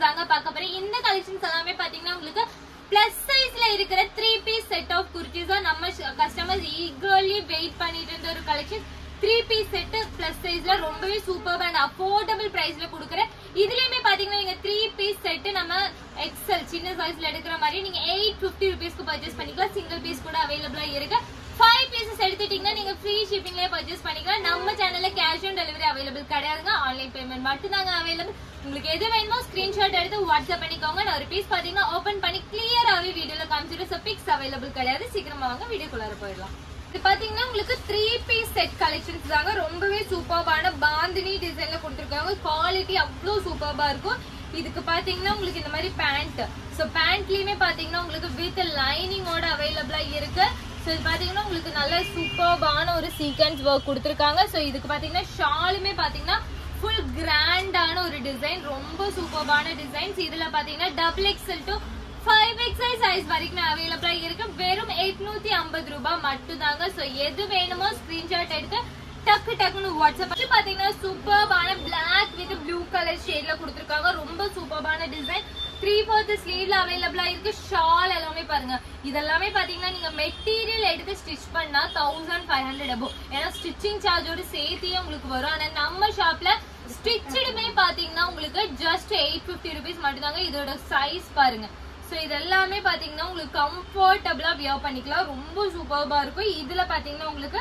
தாங்க பார்க்க போறேன். இந்த கலெக்ஷன்ஸ் எல்லாமே பாத்தீங்கன்னா உங்களுக்கு பிளஸ் சைஸ்ல இருக்கிற 3 பீஸ் செட் ஆஃப் குர்த்திஸ் தான் நம்ம கஸ்டமர்ஸ் ஈகர்லி வெயிட் பண்ணிட்டு இருந்த ஒரு கலெக்ஷன். 3 பீஸ் செட் பிளஸ் சைஸ்ல ரொம்பவே சூப்பர் அண்ட் அஃபோர்டபிள் பிரைஸ்ல கொடுக்குறேன். இதுலயுமே பாத்தீங்கன்னா நீங்க 3 பீஸ் செட் நம்ம எக்ஸல் சின்ன சைஸ்ல எடுக்கிற மாதிரி நீங்க 850 rupeesக்கு பர்ச்சேஸ் பண்ணிக்கலாம். சிங்கிள் பீஸ் கூட அவைலபிளா இருக்கு. 5 pieces எடுத்துட்டீங்கன்னா நீங்க ஃப்ரீ ஷிப்பிங்லயே பர்ச்சேஸ் பண்ணிக்கலாம். நம்ம சேனல்ல கேஷ் ஆன் டெலிவரி அவைலபிள் கிடையாதுங்க. ஆன்லைன் பேமெண்ட் மட்டும் தாங்க அவைலபிள். உங்களுக்கு எது வேணுமோ ஸ்கிரீன்ஷாட் எடுத்து வாட்ஸ்அப் பண்ணிக்கோங்க. நான் ஒரு பீஸ் பாத்தீங்கன்னா ஓபன் பண்ணி கிளியராவே வீடியோல காமிச்சிட்டு சோ பிக்ஸ் அவைலபிள் கிடையாது. சீக்கிரமா வாங்க வீடியோக்குள்ளார போயிடலாம். இது பாத்தீங்கன்னா உங்களுக்கு 3 பீஸ் செட் கலெக்ஷன்ஸ் தாங்க. ரொம்பவே சூப்பர்பான பாந்தினி டிசைன்ல கொடுத்திருக்காங்க. குவாலிட்டி அவ்வளவு சூப்பர்பா இருக்கும். இதுக்கு பாத்தீங்கன்னா உங்களுக்கு இந்த மாதிரி பேண்ட், சோ பேண்ட்லயுமே பாத்தீங்கன்னா உங்களுக்கு வித் லைனிங்கோட அவைலபிளா இருக்கு. சோ இது பாத்தீங்கன்னா உங்களுக்கு நல்ல சூப்பர்பான ஒரு சீக்வென்ஸ் வர்க் கொடுத்திருக்காங்க. சோ இதுக்கு பாத்தீங்கன்னா ஷாலுமே பாத்தீங்கன்னா ஃபுல் கிராண்டான ஒரு டிசைன், ரொம்ப சூப்பர்பான டிசைன்ஸ். இதுல பாத்தீங்கன்னா XXL to 5XL சைஸ் வரைக்கும் அவைலபிளா இருக்கு. வெறும் 850 ரூபாய் மட்டும் தாங்க. சோ எது வேணுமோ ஸ்கிரீன்ஷாட் எடுத்து டக்கு டக்குன்னு வாட்ஸ்அப் பண்ணி பாத்தீங்கன்னா சூப்பர்பான பிளாக் வித் ப்ளூ கலர் ஷேட்ல கொடுத்திருக்காங்க. ரொம்ப சூப்பர்பான டிசைன். 3/4 ஸ்லீவ்ல அவைலபிளா இருக்கு. ஷால் எல்லாமே பாருங்க. இதெல்லாமே பாத்தீங்கன்னா நீங்க மெட்டீரியல் எடுத்து ஸ்டிச் பண்ணா 1500 above. ஏன்னா ஸ்டிச்சிங் சார்ஜோட சேர்த்தியே உங்களுக்கு வரும். ஆனா நம்ம ஷாப்ல ஸ்டிச்சுடுமே பாத்தீங்கன்னா உங்களுக்கு ஜஸ்ட் 850 rupees மட்டும் தாங்க. இதோட சைஸ் பாருங்க. சோ இதெல்லாமே பாத்தீங்கன்னா உங்களுக்கு கம்ஃபர்டபிளா வியர் பண்ணிக்கலாம். ரொம்ப சூப்பர்பா இருக்கும். இதுல பாத்தீங்கன்னா உங்களுக்கு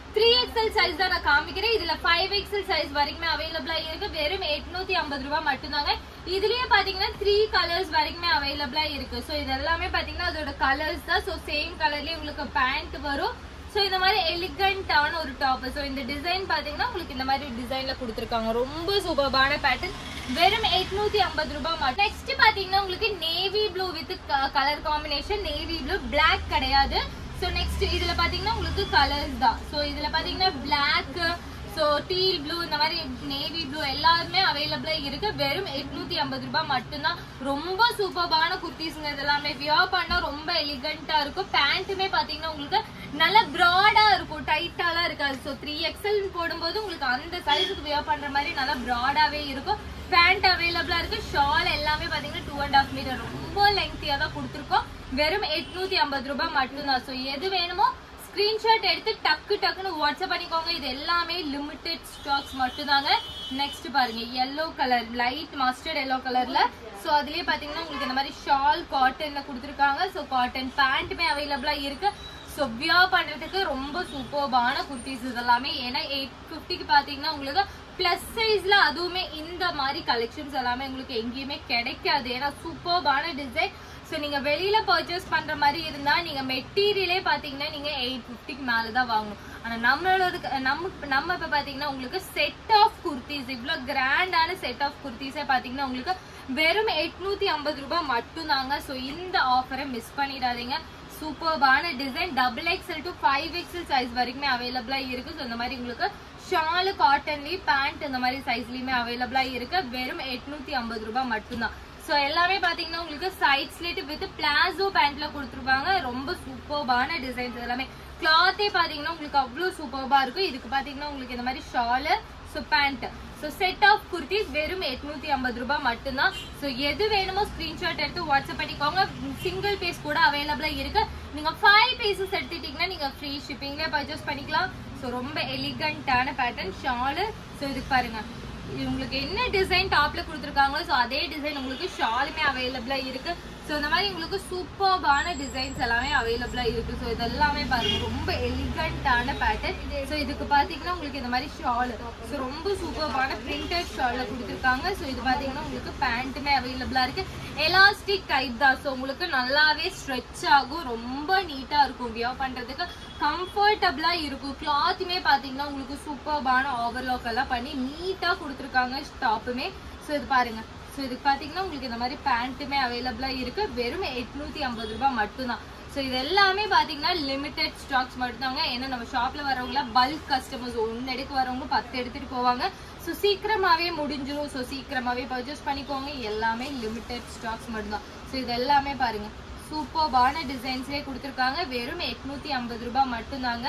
3XL சைஸ் தான் நான் காமிக்கிறேன். இதுல 5XL சைஸ் வரைக்குமே அவைலபிளா இருக்கு. வெறும் 850 ரூபாய் மட்டும் தாங்க. இதுலயே பாத்தீங்கன்னா 3 கலர்ஸ் வரைக்குமே அவைலபிளா இருக்கு. சோ இதெல்லாமே பாத்தீங்கன்னா அதோட கலர்ஸ் தான். சோ சேம் கலர்லயே உங்களுக்கு பேண்ட் வரும். சோ இந்த மாதிரி எலிகண்டான ஒரு டாப். சோ இந்த டிசைன் பாத்தீங்கன்னா உங்களுக்கு இந்த மாதிரி டிசைன்ல கொடுத்திருக்காங்க. ரொம்ப சூப்பர்பான பேட்டர்ன். வெறும் 850 ரூபாய் மட்டும். நெக்ஸ்ட் பாத்தீங்கன்னா உங்களுக்கு navy blue with colour combination. Navy blue, black கிடையாது. சோ நெக்ஸ்ட் இதுல பாத்தீங்கன்னா உங்களுக்கு கலர்ஸ் தான். சோ இதுல பாத்தீங்கன்னா பிளாக், சோ டீல் ப்ளூ, இந்த மாதிரி நேவி ப்ளூ எல்லாருமே அவைலபிளா இருக்கு. வெறும் 850 ரூபாய் மட்டும்தான். ரொம்ப சூப்பர்பான குர்த்திஸ்ங்க. இதெல்லாமே வியர் பண்ணா ரொம்ப எலிகண்டா இருக்கும். பேண்ட்டுமே பாத்தீங்கன்னா உங்களுக்கு நல்ல பிராடா இருக்கும், டைட்டாலாம் இருக்காது. சோ 3XL போடும்போது உங்களுக்கு அந்த சைஸுக்கு வியர் பண்ற மாதிரி நல்லா பிராடாவே இருக்கும். பேண்ட் அவைலபிளா இருக்கு. ஷால் எல்லாமே பாத்தீங்கன்னா 2.5 மீட்டர் ரொம்ப லெங்க்தியா தான் கொடுத்துருக்கோம். வெறும் 850 ரூபாய் மட்டும்தான். சோ எது வேணுமோ ஸ்கிரீன்ஷாட் எடுத்து டக்கு டக்குன்னு வாட்ஸ்அப் பண்ணிக்கோங்க. இது எல்லாமே லிமிடெட் ஸ்டாக்ஸ் மட்டும் தாங்க. நெக்ஸ்ட் பாருங்க yellow colour, light mustard yellow கலர்ல. சோ அதுலயே பாத்தீங்கன்னா உங்களுக்கு இந்த மாதிரி ஷால் காட்டன்ல கொடுத்துருக்காங்க. சோ காட்டன் பேண்ட்டுமே அவைலபிளா இருக்கு. சோ வியர் பண்றதுக்கு ரொம்ப சூப்பர்பான குர்த்திஸ் இதெல்லாமே. ஏன்னா 850க்கு பாத்தீங்கன்னா உங்களுக்கு பிளஸ் சைஸ்ல அதுவுமே இந்த மாதிரி கலெக்ஷன்ஸ் எல்லாமே உங்களுக்கு எங்கேயுமே கிடைக்காது. ஏன்னா சூப்பர்பான டிசைன். சோ நீங்க வெளியில பர்ச்சேஸ் பண்ற மாதிரி இருந்தா நீங்க மெட்டீரியலே பாத்தீங்கன்னா நீங்க 850க்கு மேலதான் வாங்கணும். ஆனா நம்மளோட நம்ம இப்ப பாத்தீங்கன்னா உங்களுக்கு செட் ஆஃப் குர்த்திஸ், இவ்வளவு கிராண்டான செட் ஆஃப் குர்த்திஸே பாத்தீங்கன்னா உங்களுக்கு வெறும் 850 ரூபாய் மட்டும் தாங்க. சோ இந்த ஆஃபரை மிஸ் பண்ணிடாதீங்க. சூப்பர்பான design. XXL to 5XL size வரைக்குமே அவைலபிளா இருக்கு. சோ இந்த மாதிரி உங்களுக்கு ஷாலு காட்டன்லயும் பேண்ட் இந்த மாதிரி சைஸ்லயுமே அவைலபிளா இருக்கு. வெறும் 850 ரூபாய் மட்டும்தான். சோ எல்லாமே பாத்தீங்கன்னா உங்களுக்கு சைட் ஸ்லிட் வித் பிளாசோ பேண்ட்ல கொடுத்துருப்பாங்க. ரொம்ப சூப்பர்பான டிசைன்ஸ். எல்லாமே கிளாத்தே பாத்தீங்கன்னா உங்களுக்கு அவ்வளவு சூப்பர்பா இருக்கும். இதுக்கு பாத்தீங்கன்னா உங்களுக்கு இந்த மாதிரி shawl, so pant, so set of kurtis வெறும் 850 ரூபாய் மட்டும்தான். சோ எது வேணுமோ ஸ்கிரீன்ஷாட் எடுத்து வாட்ஸ்அப் பண்ணிக்கோங்க. சிங்கிள் பீஸ் கூட அவைலபிளா இருக்கு. நீங்க 5 பீசஸ் எடுத்துட்டீங்கன்னா நீங்க ஃப்ரீ ஷிப்பிங்ல பர்ச்சேஸ் பண்ணிக்கலாம். சோ ரொம்ப எலிகண்டான பேட்டர்ன் ஷாலு. சோ இதுக்கு பாருங்க உங்களுக்கு என்ன டிசைன் டாப்ல கொடுத்துருக்காங்களோ சோ அதே டிசைன் உங்களுக்கு ஷாலுமே அவைலபிளா இருக்கு. சோ இந்த மாதிரி உங்களுக்கு சூப்பர்பான டிசைன்ஸ் எல்லாமே அவைலபிளா இருக்கு. சோ இதெல்லாமே பாருங்க ரொம்ப எலிகண்டான பேட்டர்ன். சோ இதுக்கு பாத்தீங்கன்னா உங்களுக்கு இந்த மாதிரி ஷால், சோ ரொம்ப சூப்பர்பான பிரிண்டட் ஷால்ல கொடுத்துருக்காங்க. சோ இது பாத்தீங்கன்னா உங்களுக்கு பேண்ட்டுமே அவைலபிளா இருக்கு. எலாஸ்டிக் டைப் தான். சோ உங்களுக்கு நல்லாவே ஸ்ட்ரெச் ஆகும். ரொம்ப நீட்டா இருக்கும். வியர் பண்றதுக்கு கம்ஃபர்டபிளா இருக்கும். கிளாத்துமே பாத்தீங்கன்னா உங்களுக்கு சூப்பர்பான ஓவர்லாக் எல்லாம் பண்ணி நீட்டா கொடுத்துருக்காங்க டாப்புமே. சோ இது பாருங்க. சோ இதுக்கு பாத்தீங்கன்னா உங்களுக்கு இந்த மாதிரி பேண்ட்டுமே அவைலபிளா இருக்கு. வெறும் 850 ரூபாய் மட்டும்தான். சோ இது எல்லாமே பாத்தீங்கன்னா லிமிடெட் ஸ்டாக்ஸ் மட்டும்தாங்க. ஏன்னா நம்ம ஷாப்ல வரவங்கள பல்க் கஸ்டமர்ஸ் 1 எடுக்க வரவங்க 10 எடுத்துட்டு போவாங்க. சோ சீக்கிரமாவே முடிஞ்சிடும். சோ சீக்கிரமாவே பர்ச்சேஸ் பண்ணிக்கோங்க. எல்லாமே லிமிடெட் ஸ்டாக்ஸ் மட்டும்தான். சோ இது எல்லாமே பாருங்க சூப்பர்பான டிசைன்ஸ்லயே கொடுத்துருக்காங்க. வெறும் 850 ரூபாய் மட்டும்தாங்க.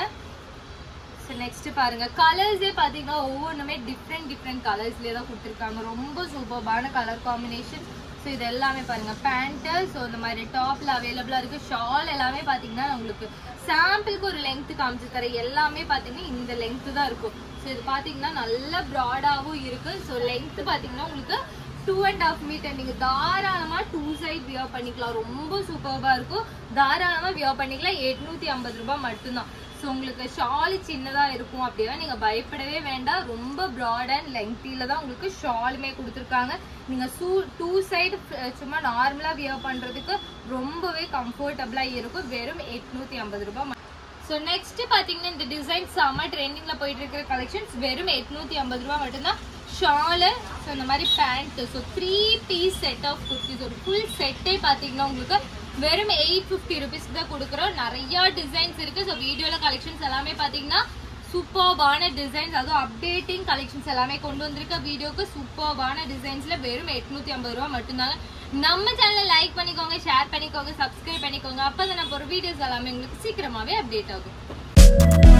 நெக்ஸ்ட் பாருங்க கலர்ஸே பாத்தீங்கன்னா ஒவ்வொன்றுமே டிஃப்ரெண்ட் கலர்ஸ்லயே தான் கொடுத்துருக்காங்க. ரொம்ப சூப்பர்பான கலர் காம்பினேஷன். ஸோ ஸோ இது எல்லாமே பாருங்க பேண்ட். ஸோ இந்த மாதிரி டாப்ல அவைலபிளா இருக்கு. ஷால் எல்லாமே பாத்தீங்கன்னா உங்களுக்கு சாம்பிளுக்கு ஒரு லென்த் காமிச்சு தர எல்லாமே பாத்தீங்கன்னா இந்த லென்த் தான் இருக்கும். ஸோ இது பாத்தீங்கன்னா நல்ல ப்ராடாவும் இருக்கு. ஸோ லென்த் பாத்தீங்கன்னா உங்களுக்கு 2.5 மீட்டர். நீங்க தாராளமா 2 சைட் வியர் பண்ணிக்கலாம். ரொம்ப சூப்பர்பா இருக்கும். தாராளமா வியர் பண்ணிக்கலாம். 850 ரூபாய் மட்டும்தான். ஸோ உங்களுக்கு ஷால் சின்னதா இருக்கும் அப்படின்னா நீங்க பயப்படவே வேண்டாம். ரொம்ப ப்ராட் அண்ட் லெங்க்தில தான் உங்களுக்கு ஷாலுமே கொடுத்துருக்காங்க. நீங்க 2 சைடு சும்மா நார்மலா வியர் பண்றதுக்கு ரொம்பவே கம்ஃபர்டபுளா இருக்கும். வெறும் 850 ரூபாய். ஸோ நெக்ஸ்ட் பாத்தீங்கன்னா இந்த டிசைன் செம்ம ட்ரெண்டிங்ல போயிட்டு இருக்கிற கலெக்ஷன்ஸ். வெறும் 850 ரூபாய் மட்டும்தான். ஷாலு, ஸோ இந்த மாதிரி pant. So 3 piece set of kurtis. ஒரு ஃபுல் செட்டே பாத்தீங்கன்னா உங்களுக்கு வெறும் 850 ருபீஸ்க்கு தான் கொடுக்குறோம். நிறைய டிசைன்ஸ் இருக்கு. ஸோ வீடியோல கலெக்ஷன்ஸ் எல்லாமே பாத்தீங்கன்னா சூப்பர்பான டிசைன்ஸ், அதுவும் அப்டேட்டிங் கலெக்ஷன்ஸ் எல்லாமே கொண்டு வந்திருக்க வீடியோக்கு. சூப்பர்பான டிசைன்ஸ்ல வெறும் 850 ரூபாய் மட்டும்தாங்க. நம்ம சேனலை லைக் பண்ணிக்கோங்க, ஷேர் பண்ணிக்கோங்க, சப்ஸ்கிரைப் பண்ணிக்கோங்க. அப்பதான் நான் போற வீடியோஸ் எல்லாமே உங்களுக்கு சீக்கிரமாவே அப்டேட் ஆகும்.